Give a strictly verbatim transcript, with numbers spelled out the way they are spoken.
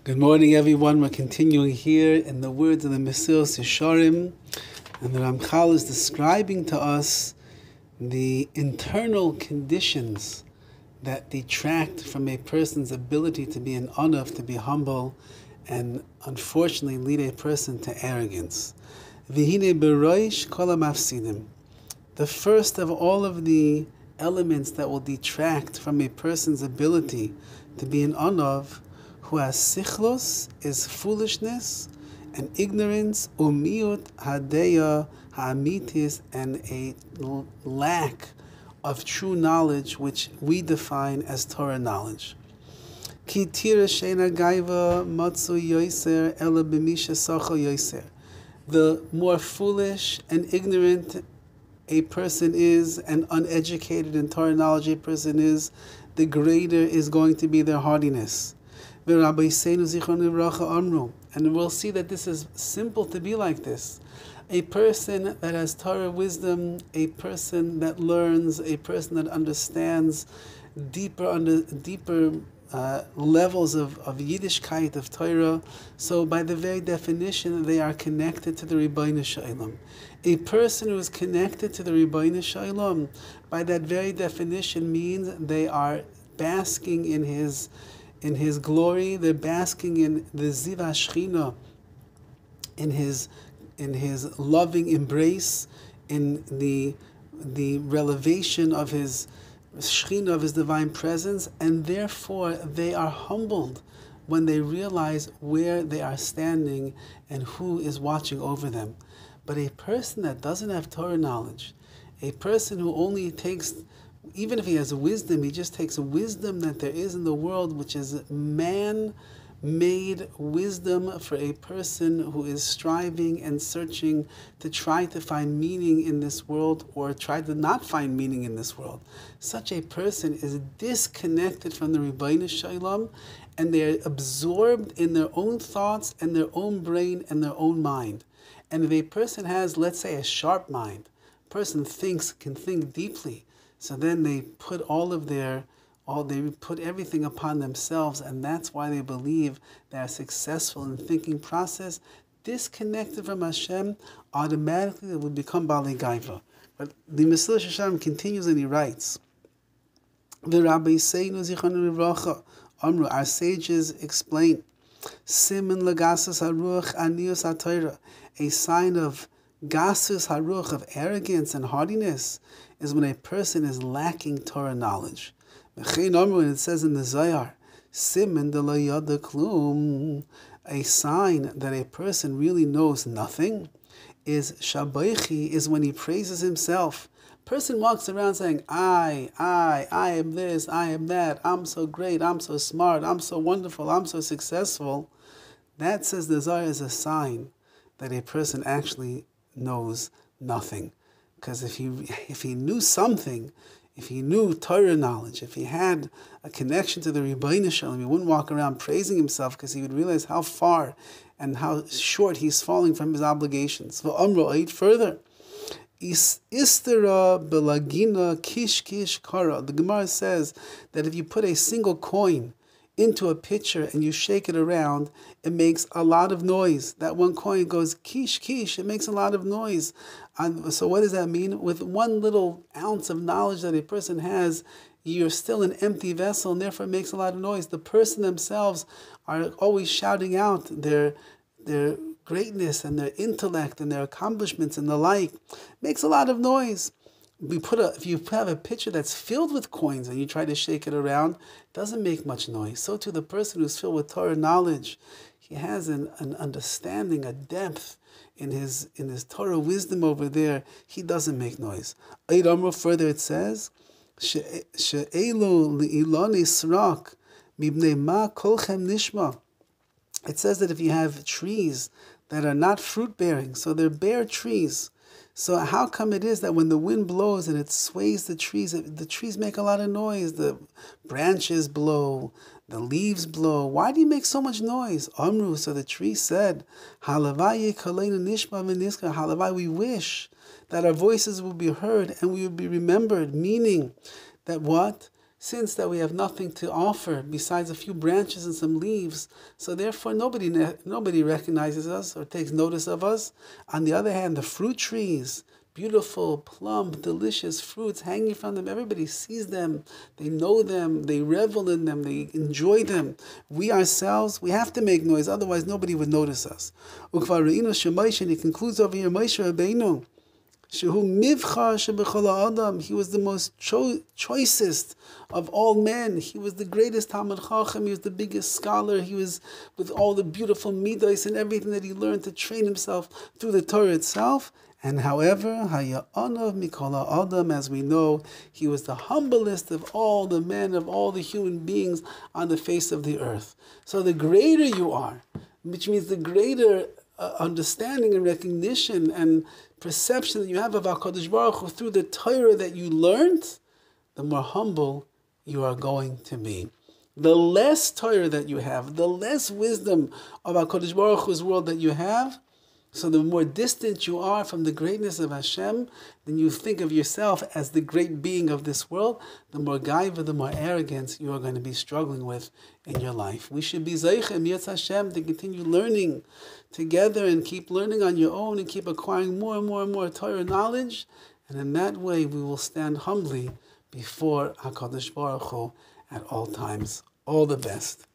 Good morning, everyone. We're continuing here in the words of the Mesillas Yesharim, and the Ramchal is describing to us the internal conditions that detract from a person's ability to be an honor, to be humble, and unfortunately lead a person to arrogance. V'hine beroish kol hamafsidim. The first of all of the elements that will detract from a person's ability to be an honor, who has sichlos, is foolishness and ignorance, umiut hadeya ha'amitis, and a lack of true knowledge, which we define as Torah knowledge. Ki tira sheina gaiva matzu yoiser ela b'misha sacho yoiser. The more foolish and ignorant a person is, and uneducated in Torah knowledge a person is, the greater is going to be their hardiness. Rabbi, and we'll see that this is simple to be like this. A person that has Torah wisdom, a person that learns, a person that understands deeper under deeper uh, levels of, of Yiddishkeit, of Torah. So by the very definition, they are connected to the Ribbono Shel Olam. A person who is connected to the Ribbono Shel Olam, by that very definition, means they are basking in his in his glory. They're basking in the Ziv HaShechina, in his in his loving embrace, in the the revelation of his Shechina, of his divine presence, and therefore they are humbled when they realize where they are standing and who is watching over them. But a person that doesn't have Torah knowledge, a person who only takes, even if he has wisdom, he just takes wisdom that there is in the world, which is man-made wisdom for a person who is striving and searching to try to find meaning in this world, or try to not find meaning in this world. Such a person is disconnected from the Ribbono Shel Olam, and they are absorbed in their own thoughts and their own brain and their own mind. And if a person has, let's say, a sharp mind, a person thinks, can think deeply, so then they put all of their, all they put everything upon themselves, and that's why they believe they are successful in the thinking process. Disconnected from Hashem, automatically they will become Bali Gaiva. But the Mesillas Yesharim continues and he writes, the Rabbi Amru, our sages explain, Simin legasus haruach anius haTorah, a sign of gasus haruach, of arrogance and haughtiness, is when a person is lacking Torah knowledge. And it says in the Zohar, Simin de lo yada klum, a sign that a person really knows nothing, is shabaychi, is when he praises himself. Person walks around saying, I, I, I am this, I am that, I'm so great, I'm so smart, I'm so wonderful, I'm so successful. That, says the Zohar, is a sign that a person actually knows nothing. Because if he if he knew something, if he knew Torah knowledge, if he had a connection to the Ribbono Shel Olam, he wouldn't walk around praising himself, because he would realize how far and how short he's falling from his obligations. Further, Istera belagina kish kish kara. The Gemara says that if you put a single coin into a pitcher and you shake it around, it makes a lot of noise. That one coin goes kish kish, it makes a lot of noise. And so what does that mean? With one little ounce of knowledge that a person has, you're still an empty vessel, and therefore it makes a lot of noise. The person themselves are always shouting out their their greatness and their intellect and their accomplishments and the like. It makes a lot of noise. We put a, if you have a pitcher that's filled with coins and you try to shake it around, it doesn't make much noise. So too the person who's filled with Torah knowledge, he has an, an understanding, a depth in his in his Torah wisdom over there. He doesn't make noise. Further it says, She'elu li'iloni srak mibnei ma kolchem nishma. It says that if you have trees that are not fruit-bearing, so they're bare trees, so how come it is that when the wind blows and it sways the trees, the trees make a lot of noise, the branches blow, the leaves blow? Why do you make so much noise? Amru, so the tree said, Halavai yekaleinu nishma v'nizkar, Halavai, we wish that our voices will be heard and we will be remembered, meaning that what? since that we have nothing to offer besides a few branches and some leaves, so therefore nobody nobody recognizes us or takes notice of us. On the other hand, the fruit trees, beautiful, plump, delicious fruits hanging from them. Everybody sees them. They know them. They revel in them. They enjoy them. We ourselves, we have to make noise. Otherwise, nobody would notice us. And he concludes over here, Moshe Rabbeinu, he was the most cho- choicest of all men. He was the greatest Talmid Chacham. He was the biggest scholar. He was with all the beautiful midos and everything that he learned to train himself through the Torah itself. And however, Haya'anav Mikola Adam, as we know, he was the humblest of all the men, of all the human beings on the face of the earth. So the greater you are, which means the greater uh, understanding and recognition and perception that you have of HaKadosh Baruch Hu through the Torah that you learned, the more humble you are going to be. The less Torah that you have, the less wisdom of HaKadosh Baruch Hu's world that you have, so the more distant you are from the greatness of Hashem, then you think of yourself as the great being of this world, the more gaiva, the more arrogance you are going to be struggling with in your life. We should be zeichem, Yetz Hashem, to continue learning together and keep learning on your own and keep acquiring more and more and more Torah knowledge. And in that way, we will stand humbly before HaKadosh Baruch Hu at all times. All the best.